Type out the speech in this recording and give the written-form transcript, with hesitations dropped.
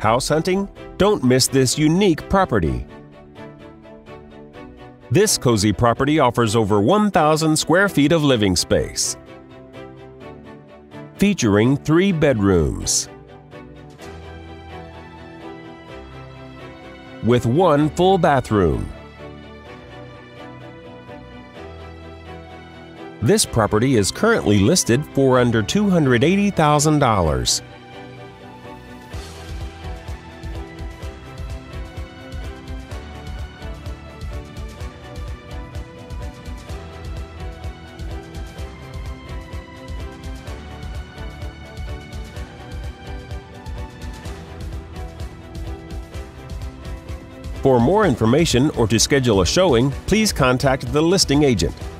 House hunting? Don't miss this unique property. This cozy property offers over 1,000 square feet of living space, featuring 3 bedrooms with 1 full bathroom. This property is currently listed for under $280,000. For more information or to schedule a showing, please contact the listing agent.